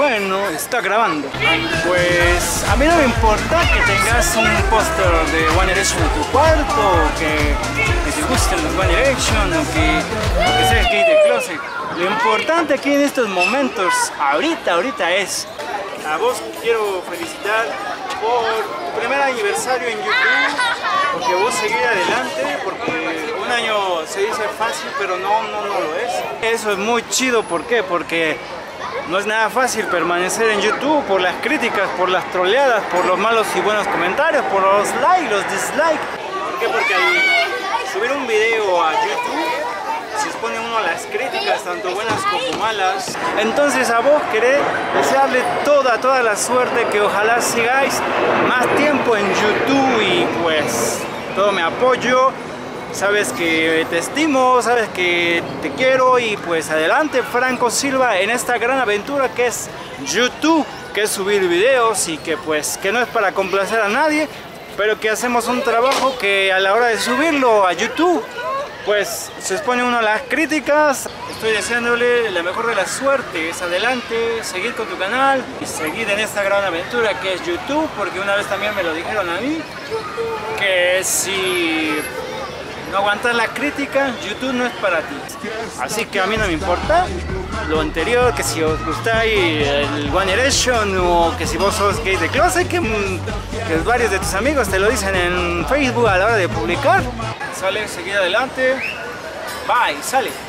bueno, está grabando. Pues a mí no me importa que tengas un póster de One Direction en tu cuarto, que te gusten los One Direction, o que seas gay de closet. Lo importante aquí en estos momentos, ahorita es, a vos quiero felicitar por tu primer aniversario en YouTube, porque vos seguís adelante, porque un año se dice fácil, pero no lo es. Eso es muy chido, ¿por qué? Porque no es nada fácil permanecer en YouTube por las críticas, por las troleadas, por los malos y buenos comentarios, por los likes, los dislikes. ¿Por qué? Porque al subir un video a YouTube se expone uno a las críticas, tanto buenas como malas. Entonces a vos querés desearle toda la suerte, que ojalá sigáis más tiempo en YouTube y pues todo mi apoyo. Sabes que te estimo, sabes que te quiero y pues adelante Franco Silva en esta gran aventura que es YouTube, que es subir videos y que pues que no es para complacer a nadie, pero que hacemos un trabajo que a la hora de subirlo a YouTube pues se expone uno a las críticas. Estoy deseándole la mejor de las suertes, adelante, seguir con tu canal y seguir en esta gran aventura que es YouTube, porque una vez también me lo dijeron a mí, que si no aguantas la crítica, YouTube no es para ti. Así que a mí no me importa lo anterior, que si os gusta el One Direction o que si vos sos gay de closet, que varios de tus amigos te lo dicen en Facebook a la hora de publicar. Sale, seguir adelante. Bye, sale.